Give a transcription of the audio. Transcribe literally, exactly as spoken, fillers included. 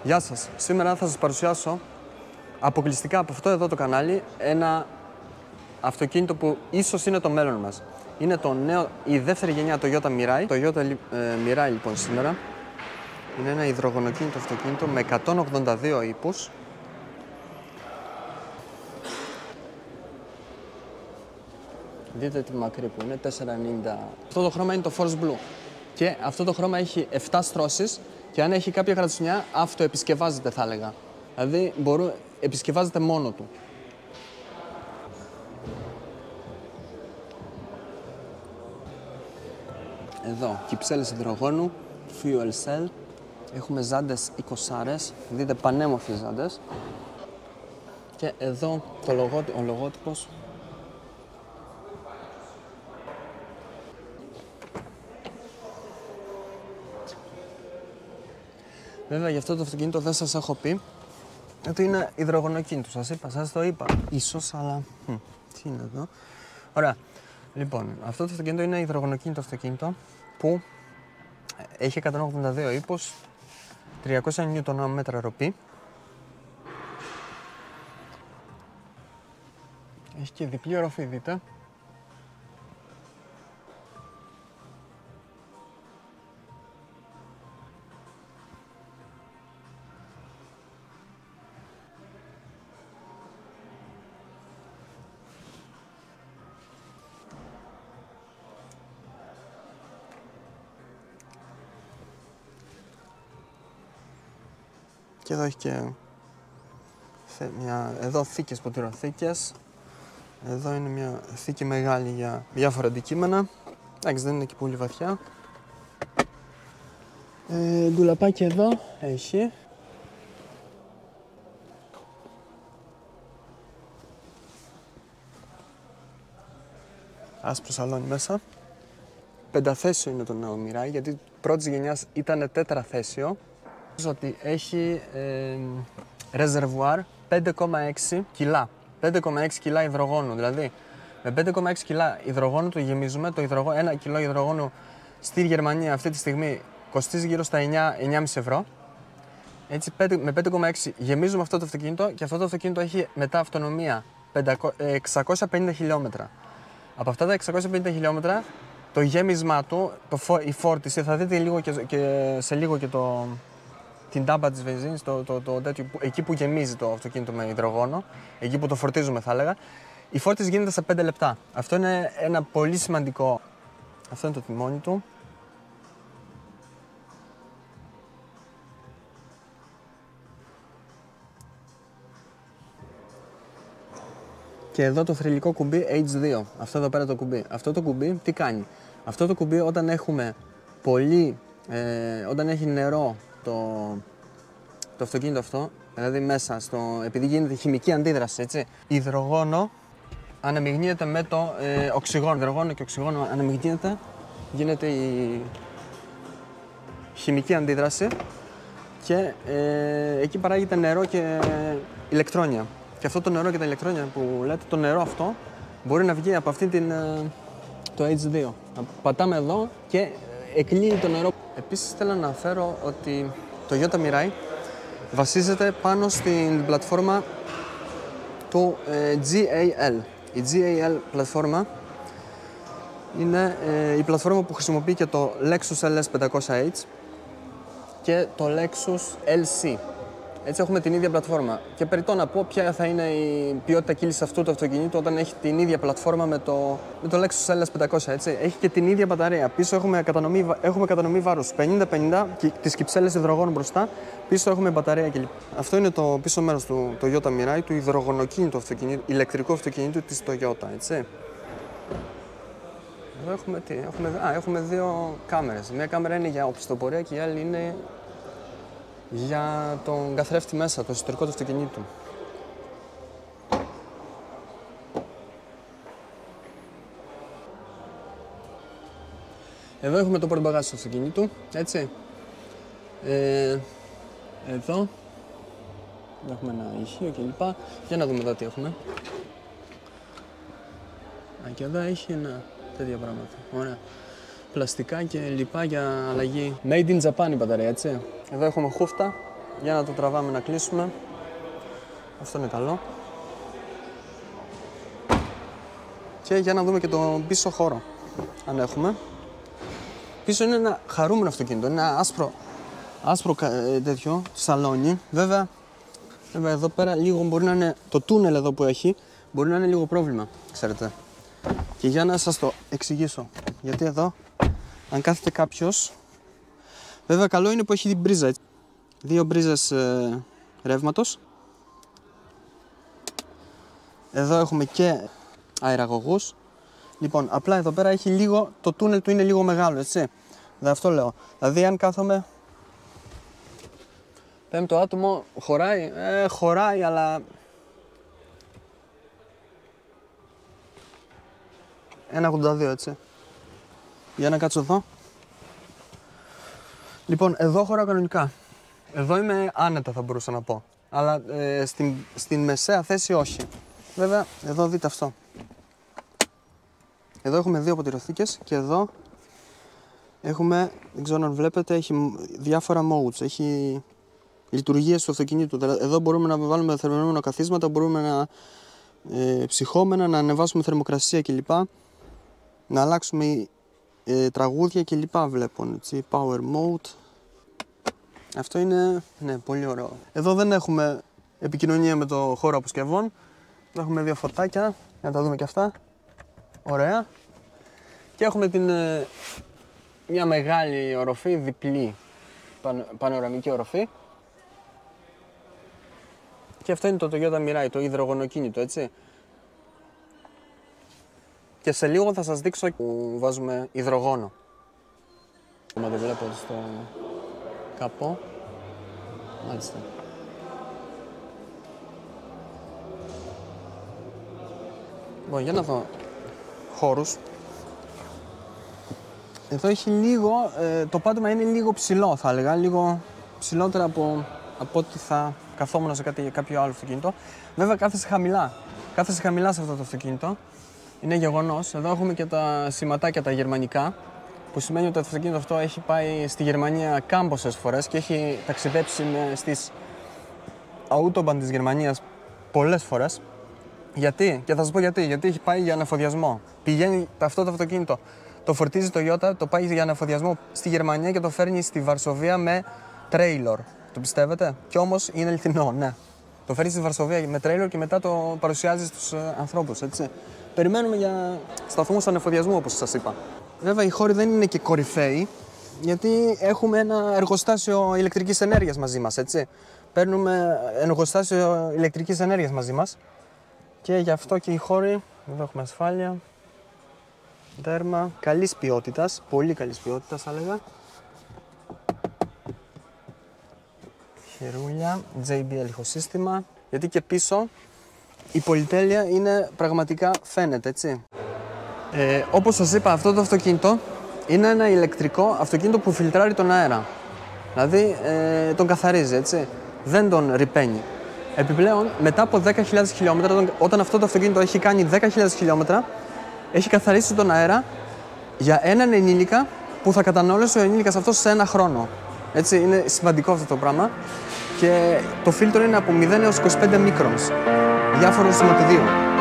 Γεια σας. Σήμερα θα σας παρουσιάσω αποκλειστικά από αυτό εδώ το κανάλι ένα αυτοκίνητο που ίσως είναι το μέλλον μας. Είναι το νέο, η δεύτερη γενιά Toyota Mirai. Το Toyota ε, Mirai λοιπόν σήμερα είναι ένα υδρογονοκίνητο αυτοκίνητο με εκατόν ογδόντα δύο ύπους. Δείτε τη μακρύ που είναι, τετρακόσια ενενήντα. Αυτό το χρώμα είναι το Force Blue. Και αυτό το χρώμα έχει επτά στρώσεις και αν έχει κάποια γρατσουνιά, αυτοεπισκευάζεται θα έλεγα. Δηλαδή μπορούν, επισκευάζεται μόνο του. Εδώ, κυψέλες υδρογόνου, fuel cell. Έχουμε ζάντες είκοσι, δείτε πανέμορφες ζάντες. Και εδώ το λογό, ο λογότυπος. Βέβαια για αυτό το αυτοκίνητο δεν σας έχω πει ότι είναι υδρογονοκίνητο. Σας είπα, σας το είπα. Ίσως, αλλά... Hm, τι είναι εδώ. Ωραία. Λοιπόν, αυτό το αυτοκίνητο είναι υδρογονοκίνητο αυτοκίνητο που έχει εκατόν ογδόντα δύο ύπους, τριακόσια νιούτον μέτρα ροπή. Έχει και διπλή οροφή, δείτε. Και εδώ έχει και μια, εδώ θήκες ποτηροθήκες. Εδώ είναι μια θήκη μεγάλη για διάφορα αντικείμενα. Εντάξει, δεν είναι και πολύ βαθιά. Ε, ντουλαπάκι εδώ έχει. Άσπρο σαλόνι μέσα. Πενταθέσιο είναι το νέο Mirai, γιατί πρώτης γενιάς ήταν τέτραθέσιο. Ότι έχει ε, ρεζερβουάρ πέντε κόμμα έξι κιλά. πέντε κόμμα έξι κιλά υδρογόνου. Δηλαδή, με πέντε κόμμα έξι κιλά υδρογόνου το γεμίζουμε. Το υδρογόνο, ένα κιλό υδρογόνου στη Γερμανία αυτή τη στιγμή κοστίζει γύρω στα εννιά με εννιά κόμμα πέντε ευρώ. Έτσι, με πέντε κόμμα έξι γεμίζουμε αυτό το αυτοκίνητο και αυτό το αυτοκίνητο έχει μετά αυτονομία εξακόσια πενήντα χιλιόμετρα. Από αυτά τα εξακόσια πενήντα χιλιόμετρα, το γέμισμά του, το, η φόρτιση, θα δείτε λίγο και, και σε λίγο και το. Την τάμπα της βενζίνης, το, το, το, το, εκεί που γεμίζει το αυτοκίνητο με υδρογόνο, εκεί που το φορτίζουμε θα έλεγα, η φόρτιση γίνεται σε πέντε λεπτά. Αυτό είναι ένα πολύ σημαντικό. Αυτό είναι το τιμόνι του. Και εδώ το θρυλικό κουμπί έιτς δύο, αυτό εδώ πέρα το κουμπί. Αυτό το κουμπί τι κάνει? Αυτό το κουμπί όταν έχουμε πολύ, ε, όταν έχει νερό Το, το αυτοκίνητο αυτό, δηλαδή μέσα στο, επειδή γίνεται χημική αντίδραση, έτσι, υδρογόνο αναμειγνύεται με το ε, οξυγόνο. Υδρογόνο και οξυγόνο αναμειγνύεται, γίνεται η χημική αντίδραση και ε, εκεί παράγεται νερό και ηλεκτρόνια. Και αυτό το νερό και τα ηλεκτρόνια που λέτε, το νερό αυτό μπορεί να βγει από αυτή την, το έιτς δύο. Πατάμε εδώ και εκλείει το νερό. Επίσης θέλω να αναφέρω ότι το Toyota Mirai βασίζεται πάνω στην πλατφόρμα του ε, τζι έι ελ. Η τζι έι ελ πλατφόρμα είναι ε, η πλατφόρμα που χρησιμοποιεί και το Lexus ελ ες πεντακόσια έιτς και το Lexus ελ σι. Έτσι έχουμε την ίδια πλατφόρμα. Και περιττό να πω ποια θα είναι η ποιότητα κύλησης αυτού του αυτοκινήτου όταν έχει την ίδια πλατφόρμα με το, με το Lexus ελ ες πεντακόσια. Έτσι. Έχει και την ίδια μπαταρία. Πίσω έχουμε κατανομή, έχουμε κατανομή βάρους πενήντα πενήντα και τις κυψέλες υδρογόνου μπροστά. Πίσω έχουμε μπαταρία κλπ. Αυτό είναι το πίσω μέρος του Toyota Mirai, του υδρογονοκίνητου αυτοκινήτου, ηλεκτρικού αυτοκινήτου της Toyota. Έτσι. Εδώ έχουμε, τι, έχουμε, α, έχουμε δύο κάμερες. Μία κάμερα είναι για οπισθοπορία και η άλλη είναι για τον καθρέφτη μέσα, το εσωτερικό του αυτοκινήτου. Εδώ έχουμε το πορτμπαγάζ του αυτοκινήτου, έτσι. Ε, εδώ έχουμε ένα ηχείο κλπ. Για να δούμε εδώ τι έχουμε. Α, και εδώ έχει ένα τέτοια πράγματα. Ωραία. Πλαστικά και λοιπά για αλλαγή. Made in Japan η μπαταρία, έτσι. Εδώ έχουμε χούφτα Για να το τραβάμε να κλείσουμε. Αυτό είναι καλό. Και για να δούμε και τον πίσω χώρο, αν έχουμε. Πίσω είναι ένα χαρούμενο αυτοκίνητο, είναι ένα άσπρο, άσπρο τέτοιο, σαλόνι. Βέβαια, βέβαια εδώ πέρα λίγο μπορεί να είναι, το τούνελ εδώ που έχει, μπορεί να είναι λίγο πρόβλημα, ξέρετε. Και για να σας το εξηγήσω, γιατί εδώ, αν κάθεται κάποιος, βέβαια καλό είναι που έχει την μπρίζα, έτσι. Δύο μπρίζες ε, ρεύματος. Εδώ έχουμε και αεραγωγούς. Λοιπόν, απλά εδώ πέρα έχει λίγο, το τούνελ του είναι λίγο μεγάλο, έτσι. Δηλαδή αυτό λέω. Δηλαδή αν κάθομαι πέμπτο άτομο, χωράει, ε, χωράει, αλλά ένα ογδόντα δύο, έτσι. Για να κάτσω εδώ. Λοιπόν, εδώ χωράω κανονικά. Εδώ είμαι άνετα, θα μπορούσα να πω. Αλλά ε, στην, στην μεσαία θέση όχι. Βέβαια, εδώ δείτε αυτό. Εδώ έχουμε δύο ποτηροθήκες και εδώ έχουμε, δεν ξέρω αν βλέπετε, έχει διάφορα modes, έχει λειτουργίες του αυτοκινήτου. Εδώ μπορούμε να βάλουμε θερμαινόμενα καθίσματα, μπορούμε να ε, ψυχόμενα, να ανεβάσουμε θερμοκρασία κλπ. Να αλλάξουμε ε, τραγούδια κλπ. Βλέπω, έτσι, power mode. Αυτό είναι, ναι, πολύ ωραίο. Εδώ δεν έχουμε επικοινωνία με το χώρο αποσκευών. Εδώ έχουμε δύο φωτάκια, για να τα δούμε και αυτά. Ωραία. Και έχουμε την, ε, μια μεγάλη οροφή, διπλή παν, πανοραμική οροφή. Και αυτό είναι το Toyota Mirai, το υδρογονοκίνητο, έτσι. Και σε λίγο θα σας δείξω που βάζουμε υδρογόνο. Μα το βλέπω στο καπό. Μάλιστα. Λοιπόν, για να δω χώρους. Εδώ έχει λίγο, ε, το πάτωμα είναι λίγο ψηλό, θα έλεγα, λίγο ψηλότερα από, από ό,τι θα καθόμουν σε κάτι, κάποιο άλλο αυτοκίνητο. Βέβαια κάθεσαι χαμηλά, κάθεσαι χαμηλά σε αυτό το αυτοκίνητο, είναι γεγονός. Εδώ έχουμε και τα σηματάκια τα γερμανικά, που σημαίνει ότι το αυτοκίνητο αυτό έχει πάει στη Γερμανία κάμποσες φορές και έχει ταξιδέψει στις Autobahn της Γερμανίας πολλές φορές. Γιατί, και θα σας πω γιατί, γιατί έχει πάει για ανεφοδιασμό. Πηγαίνει αυτό το αυτοκίνητο, το φορτίζει το Toyota, το πάει για ανεφοδιασμό στη Γερμανία και το φέρνει στη Βαρσοβία με τρέιλορ. Το πιστεύετε? Κι όμως είναι αληθινό, ναι. Το φέρνει στη Βαρσοβία με τρέιλορ και μετά το παρουσιάζει στους ε, ανθρώπους, έτσι. Περιμένουμε για σταθμούς ανεφοδιασμού, όπως σας είπα. Βέβαια, οι χώροι δεν είναι και κορυφαίοι, γιατί έχουμε ένα εργοστάσιο ηλεκτρικής ενέργειας μαζί μας, έτσι. Παίρνουμε εργοστάσιο ηλεκτρικής ενέργειας μαζί μας. Και γι' αυτό και οι χώροι, εδώ έχουμε ασφάλεια, δέρμα, καλής ποιότητας, πολύ καλής ποιότητας θα έλεγα. Χερούλια, τζέι μπι ελ ηχοσύστημα, γιατί και πίσω η πολυτέλεια είναι πραγματικά φαίνεται, έτσι. Ε, όπως σας είπα, αυτό το αυτοκίνητο είναι ένα ηλεκτρικό αυτοκίνητο που φιλτράρει τον αέρα. Δηλαδή ε, τον καθαρίζει, έτσι, δεν τον ρυπαίνει. Επιπλέον, μετά από δέκα χιλιάδες χιλιόμετρα, όταν αυτό το αυτοκίνητο έχει κάνει δέκα χιλιάδες χιλιόμετρα, έχει καθαρίσει τον αέρα για έναν ενήλικα που θα κατανάλωσε ο ενήλικας αυτός σε ένα χρόνο. Έτσι, είναι σημαντικό αυτό το πράγμα. Και το φίλτρο είναι από μηδέν έως είκοσι πέντε μικρόνς, διάφορων σωματιδίων.